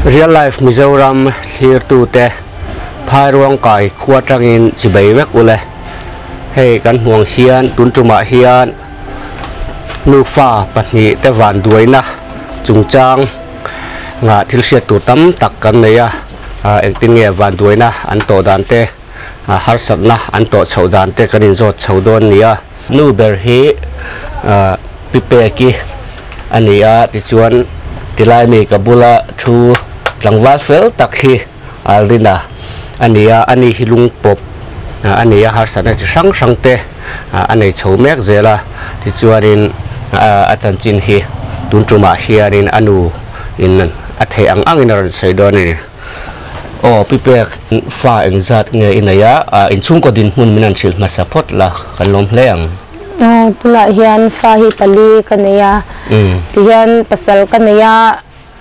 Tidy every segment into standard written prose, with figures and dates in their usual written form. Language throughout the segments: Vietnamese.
real life Mizoram here to te phai ruang kai khua tangin chibei wek ule hei kan huang hian tun tuma hian nu fa pahnih te van duaina chungchang nga thil hriat tur tam tak kan neia engtin nge van duaina an to dan te har satna an to chho dan te kanin zot chho don nia nu ber hi pipe ki ania ti chuan tilai mi kabula thu tlangwal fel tak hi alrina ania ani hilung pop ania har sana chi sang sang te anei chho mek zela ti chuanin atan chin hi tun tuma hianin anu in athei ang in ron seidoni o pipek fa engzat nge inaya in chung ko din mun minan chil ma support la kan lom hleng pula hian fa hi pali kanaya ti hian pasal kanaya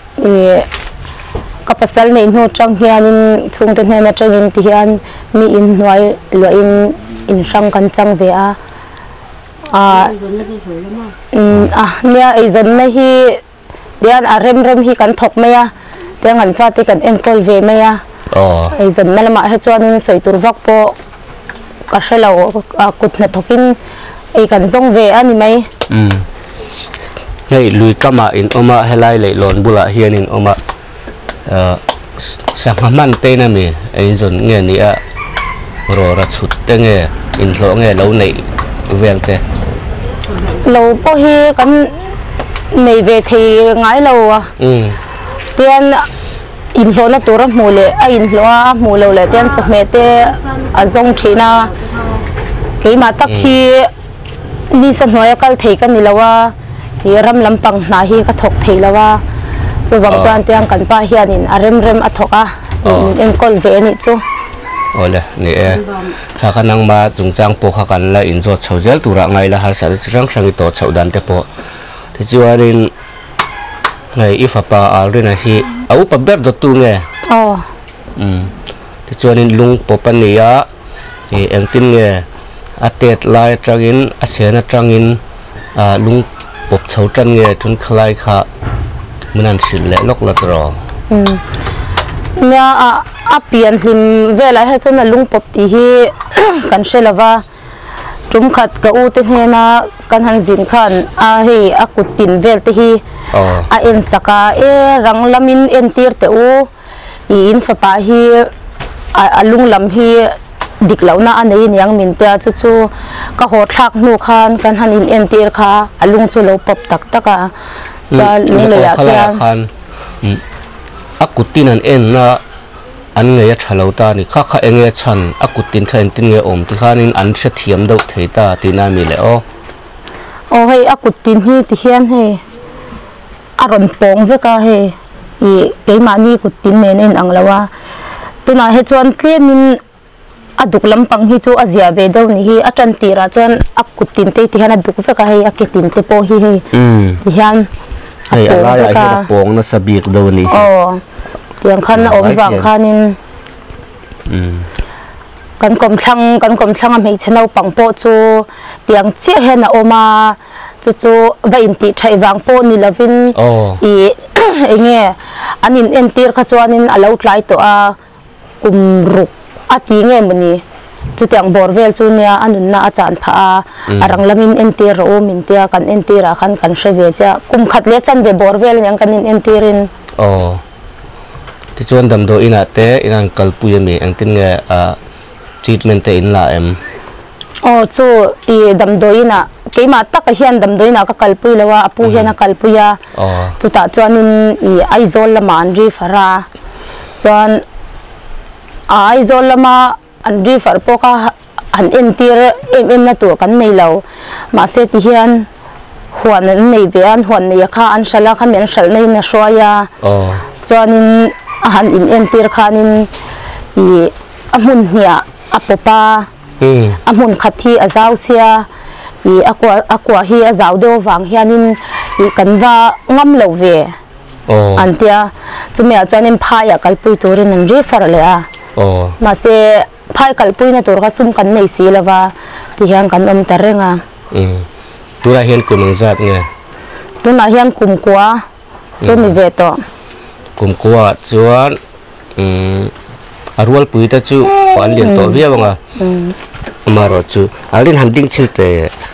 ka pasal nei no tang hianin chung te na tangin ti hian mi in noi lo in sang kan chang ve a nia ei zon na hi dian rem hi kan thok maya tiang an fa te kan enkol ve maya ei zon na lama he chuan soi tur vak po ka shelo kut na thokin ei kan zong ve ani mai hei lui kama in oma helai le lon bula hian in oma sanghaman te na mi ei zon nge ni a ro ra chut te nge in hlo nge lo nei vel te lo po hi kan nei ve thei ngai lo tian in hlo na tur mu le a in hlo a mu lo le tian chme te a zong thina ke ma tak hi ni san hnoya kal thei kan ni lawa hi ram lampang na hi ka thok thei lawa chu wang chuan tiang kan pa hianin a rem a thoka in kol ve ni chu ole ni e kha khanang ma chungchang po kha kan la in zo chhozel tura ngai la har sa rang rang to chhodan te po te chuarin ngai ifapa alrina hi au pa ber do tu nge te chuanin lung popania e engtin nge atet lai trangin asena trangin lung pop chho tran nge thun khlai kha munan sil le lok la tro nia a pian hlim vela he chona lung pop ti hi kan shelawa tum khat ka u te hena kan han zin khan a he a kutin vel te hi a en saka e ranglamin en tir te u in fa pa hi a lung lam hi diklauna anei niang min te chu chu ka ho thak nu khan kan han in en tir kha alung chu lo pop tak taka ta ni lo ya khan akutin an en na an nge ya thalo ta ni kha kha enge chan akutin kha en tin nge om ti khanin an thre thiam do theita tina mi le o hei akutin hi ti hian he aron pong ve ka he i keimani kutin men en anglawa tuna he chuan tlemin aduk lampang hi chu azia be do ni hi atan tira chuan akutin te ti hana duk ve ka he akitin te po hi he ti hian hei ala ya hi pong na sabik do ni tiang khan na om wang khanin kan kom thlang a mei chenau pangpo chu tiang che he na oma chu vain ti thai wang po ni lovin i enge anin entir kha chuanin alo tlai to a kumruk ati nge mani chu tiang borvel chu nia anun na achan pha arang lamin entir ro min tia kan entira khan kan sheve cha kum khat le chan be borvel yang kanin entirin ti chuan dam do ina te inan kalpuya mi angtin nge treatment te in la em chu i dam do ina keima tak hian dam do ina ka kalpui lawa apu hian a kalpuya chu ta chuanin i aizol lama ri fara chuan aizol lama an ri far poka an entir em na tu kan nei lo ma se ti hian huan nei ve an huan nei kha an shala kha men shal nei na shwaya chuanin han in entir khanin i amun hia apopa amun khathi azau sia i akwa hi azau do wang hianin i kanwa ngam lo ve antia chumya chanin phaya kalpui turin an ri far le a ma se phai kalpui na tur kha sum kan nei si lawa ti hian kan om tarenga tura hian kumang zat nge tuna hian kum kwa chuni ve to kum kwa chuan arwal pui ta chu an lian to via banga maro chu alin handing chin te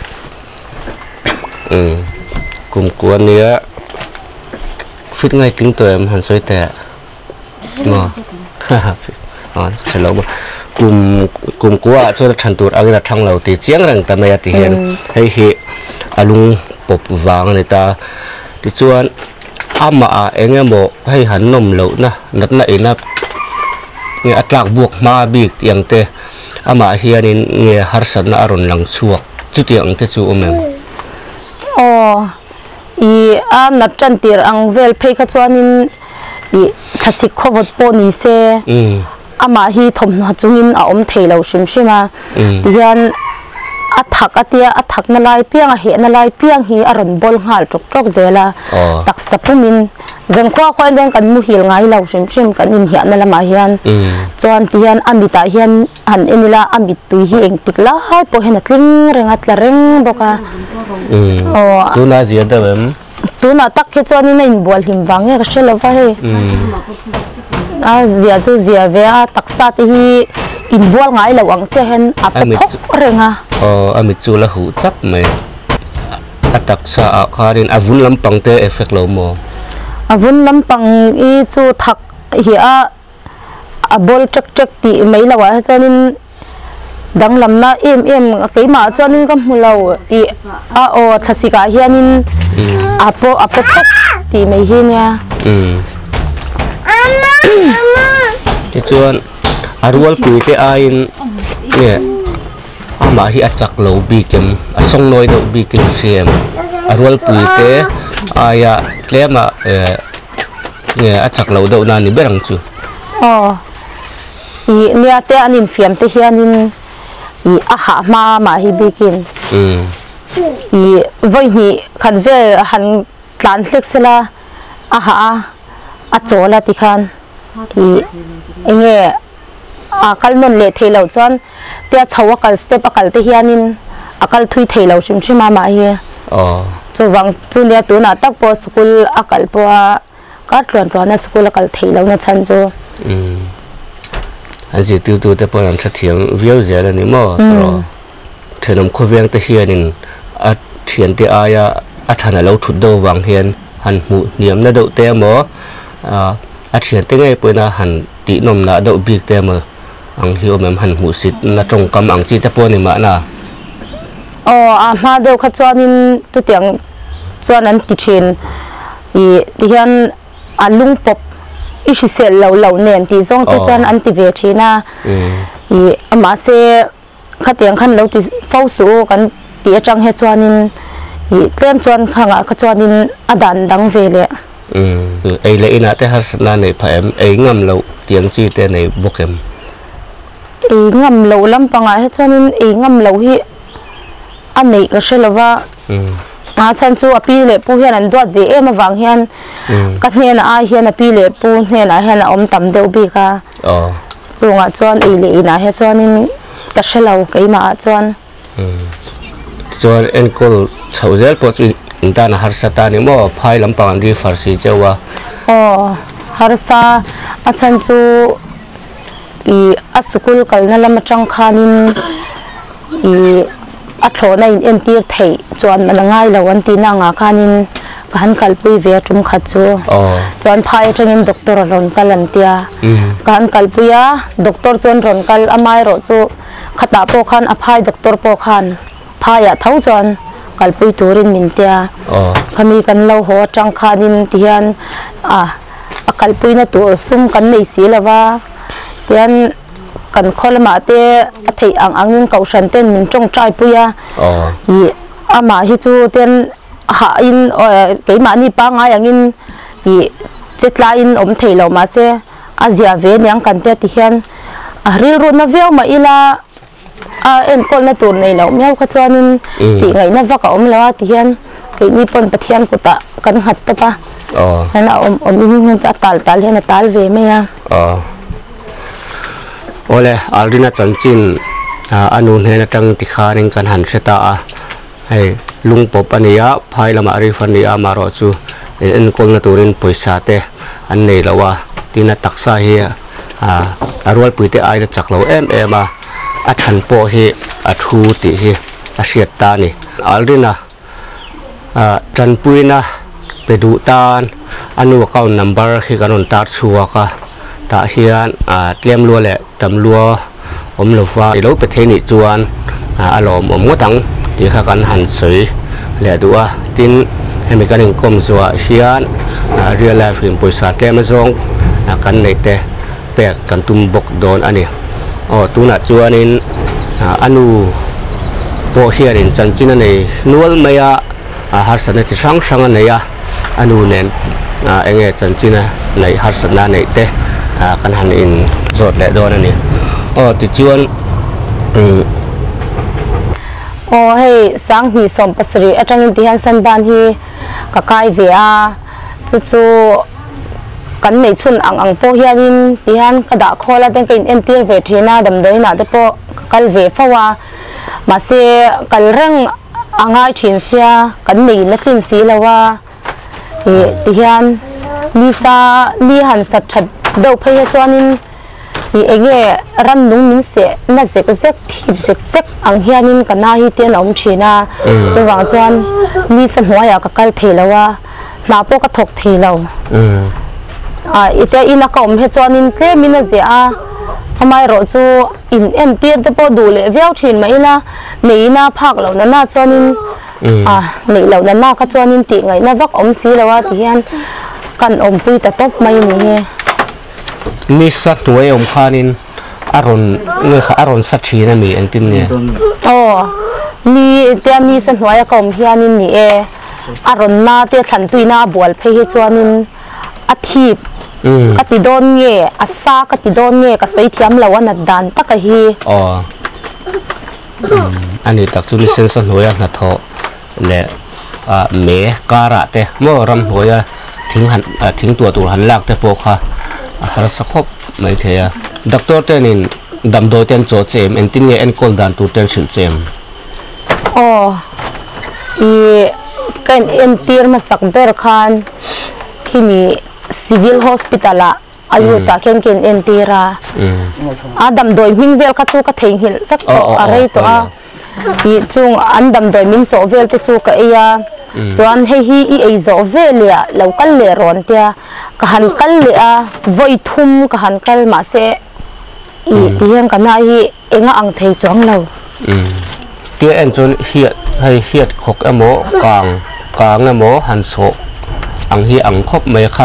kum kwa nia fit ngai ting to em han soi te mo hello kum kwa chu than tur agina thang lo ti chiang rang ta mai ti hen hei hi alung pop wang ni ta ti chuan ama a engemo hei han nom lo na nat na ina nge atlak buak ma bik tiang te ama hianin nge harsan na aron lang chuak chu tiang te chu omem i a nat chan tir ang vel phei kha chuanin i thasik khowot po ni se ama hi thom na chungin a om theilo shim shima tian athak atia athak na lai piang a he na lai piang hi aron bol ngal tok tok zela tak sapumin zan khwa khwa den kan mu hil ngai lo shim shim kan in hian na lama hian chuan tian amita hian han enila amit tui hi eng tikla hai po hen atling renga tla reng boka tu na zia da bem tu na tak ke chuan in bol him wange ka shelo wa he a zia chu zia ve a taksa te hi in bol ngai lo ang che hen a phok renga amit chu la hu chap mai atak sa a kharin avun lampang te effect lo mo avun lampang i chu thak hi a bol chak chak ti mai lawa chanin dang lamna em keima chanin kam hulo i a o thasika hianin apo phok ti mai hi nya ti chuan arwal pui te ain nge ama hi achak lo bi kem asong noi do bi kem cm arwal pui te aya tlema nge achak lo do na ni berang chu i nia te anin fiam te hianin i aha ma hi bikin i voi ni khan ve han tlan hlek sela aha a chola ti khan i enge akal non le theilo chuan te chawa kal step akal te hianin akal thui theilo shim shima ma hi chu wang chu le tu na tak po school akal po ka tron na school akal theilo na chan chu aji tu te po an thathiam viau zela ni mo ro thenom khoviang te hianin a thian te aya a thana lo thut do wang hian han mu niam na do te mo a thian te ngai poina han ti nom na do bik te mo ang hiu mem han mu sit na tong kam ang chi te po ni ma na a ma deu kha chuanin tu tiang chuan an ti thin i ti hian alung pop i shi sel lo nen ti zong te chuan an ti ve thina i ama se kha tiang khan lo ti fau su kan ti atang he chuanin i tlem chuan khanga kha chuanin adan dang ve le ei le ina te har na nei pha em ei ngam lo tiang chi te nei bokem ei ngam lo lampanga he chuanin ei ngam lo hi anei ka shelawa chan chu api le pu hian an dot ve em awang hian ka hena a hian api le pu hena hena om tam deu bi ka chunga chuan ei le ina he chuanin ka shelo keima chuan chuan enkol chhozel po chu intana har sata ni mo phai lampang ri farsi chewa har sa achan chu i a school kalna lam atang khanin i a thlona in entir thei chuan manangai lo an ti na nga khanin kan kalpui ve tum kha chu chuan phai atangin doctor ron kalan tia kan kalpuya doctor chon ron kal amai ro chu khata po khan a phai doctor po khan phaya thau chuan kalpui turin min tia khami kan lo ho atang khanin tian a kalpui na tur sum kan nei si lawa tian kan kholma te a thei angin kausan ten min tong trai puya i ama hi chu ten ha in keima ni pa ngai angin i chetla in om theilo ma se azia ve nyang kan te ti hian a ri ru na veo ma ila a en kol na tur nei lo meu kha chuanin ti ngai na vaka om lawa ti hian ke ni pon pathian ko ta kan hat ta pa na om in ta tal hian tal ve me ya ole alrina chanchin anun hena tang ti kharing kan han seta a hei lung pop ania phai lama ri fan nia maro chu in kol na turin poisa te an nei lawa tina taksa hi arwal puite ai da chaklo em a than po hi a thu ti hi a hriat ta ni alrina tran puina pedu tan anu account number hi kanon tar chuaka ta hian tlem lua le tam lua om lowa ilo pe theni chuan alom om ngotang ti kha kan han soi le duwa tin hemi kan in kom zuwa hian real life in poisa tlem zong kan nei te pek kan tum bok don ani tuna chuanin anu po hian in chanchina nei nual maya harsana chi sang nei anu nen enge chanchina nei harsana nei te kan han in zot le don ani ti chuan hei sang hi som pasri atang in tihan san ban hi kakai ve chu kan nei chun ang po hianin tihan kada khola ten kain entir ve thina dam doina te po kal ve fawa ma se kal rang angai thin sia kan nei na tin si lawa tihan ni han sat that do phai chuanin enge ran nung min se na zek thip zek ang hianin kana hi ten om thina chuwang chuan ni san hnuaya ka kal theilawa na po ka thok theilo ite ina kom he chuanin tle mina zia amai ro chu in en tir te po du le viau thin mai na neina phak lo na chuanin nei lo na ka chuanin ti ngai na vak om si lawa ti hian kan om pui ta top mai ni ni sa tuai om khanin aron sa thina mi antin ne ni te ni san hnuaya kom hianin ni aron na te thlan tuina bual phei hi chuanin a thip kati don nge asa kati don nge ka sei thiam lawan dan taka hi ani tak chu ni sen san hnuaya na tho le me kara te mo ram hnuaya thing tua tur han lak te po kha har sa khop mai theya doctor tenin damdo ten cho chem entin nge en kol dan tu ten chil chem kan entir masak ber khan kimi civil hospital ayu sa ken entira adam doi ming vel ka chu ka theng hil tak arei to chung andam doi min cho vel te chu ka eya chuan hi ei zo velia local le ron tia ka han kal le voi thum ka han kal ma se tiang kana hi enga ang thei chong lo tia en chon hiat khok amo kang amo han so ang hi ang khop mai kha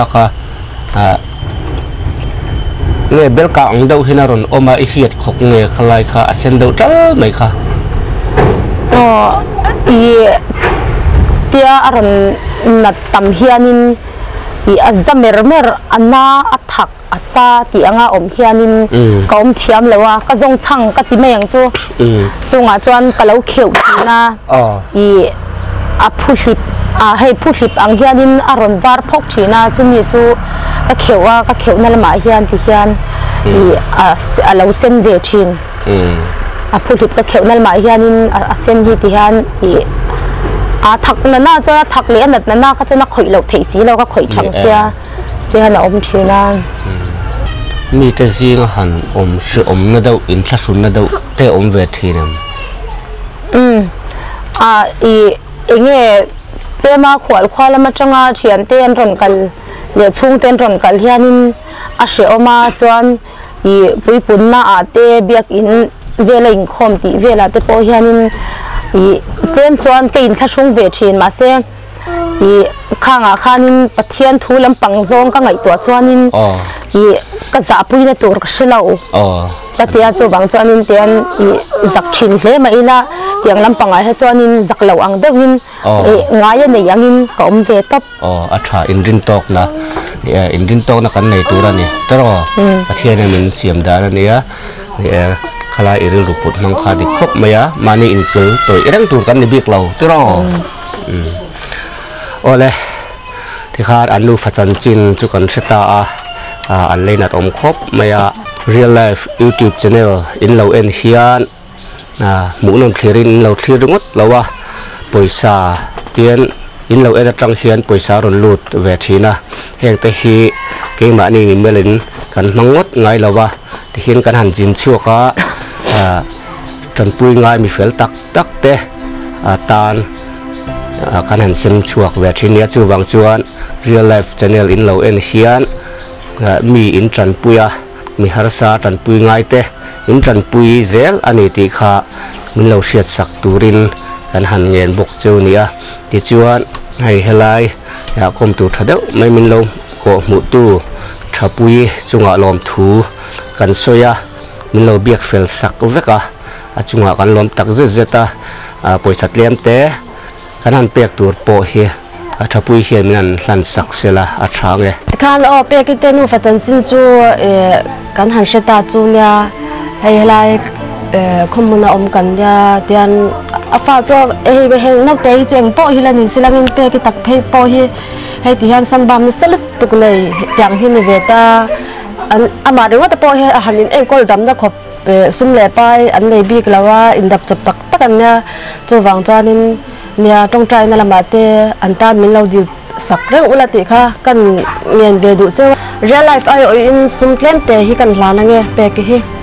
nge bel ka ang dau hinaron oma hiat khok nge khalai kha asen dau tal mai kha tia aron na tam hianin azamer anna athak asa ti anga om hianin kaum thiam lewa ka zong chang ka ti mayang chu chunga chuan kalo kheu na a phuhlip hei phuhlip ang hianin aron var phok thina chumi chu ka kheu na lama hian ti hian a lo sen ve thin a phuhlip ka kheu na lama hianin a sen hi ti hian thak na cho thak le na ka chana khoi lo thei si lo ka khoi thang sia ti han om thina mi te zing han om na dau in thla sun na dau te om ve thinam enge tema khwal ma changa thian ten ron kal le chung ten ron kal hianin a she oma chuan pui pun na ate biak in vela in khom ti vela te po hianin ten chuan kein thla sung ve thin ma se khanga khanin pathian thu lampang zong ka ngai to chuanin ka za pui na tur ka shilo latia chu bang chuanin ten zak thin hle ma ina tiang lampanga he chuanin zak lo ang deuhin ngaya nei angin ka om ve top atha indin tok na kan nei tura ni taro pathian min siam dar ania khala iril ruput mang kha di khop maya mani inkul toy erang tur kan ni bik lo taro ole thì khát anh nu phát triển chín chú cần sẽ ta anh lên om khop maya real life YouTube channel in lâu en hiền mũ nón clearing lâu clear đúng không lâu à bồi sa tiền in lo eda tang hian poisa ron lut ve thina heng te hi ke ma ni melin kan mangot ngai lawa ti hin kan han jin chuaka tran pui ngai mi fel tak tak te tan kan han sem chuak ve thinia chu wang chuan real life channel in lo en hian mi in tran puya mi harsa tran pui ngai te in tran pui zel ani ti kha min lo hriat sak turin kan han ngen bok chu nia ti chuan hei helai ya kom tu thadeu mai min lo ko mu tu thapui chunga lom thu kan soya min lo biak fel sak veka chunga kan lom tak zeta poisa tlem te kan han pek tur po hi thapui hian min hlan sak sela a thange khan o pek te nu fatan chin chu kan han sheta chu nya hei helai khomuna om kan ya tian afa cho be he no te cheng po hi la ni silangin pe ki tak phei po hi he ti han sambam ni salut tuk nei tiang hi ni veta an ama de wa ta po he hanin e kol dam da khop sum le pai an nei bi klawa indap chap tak tak an nya chu wang chanin nia tong trai na lama te an tan min lo di sak re ulati kha kan ngen ve du che real life ai in sum tlem te hi kan hlana nge pe ki hi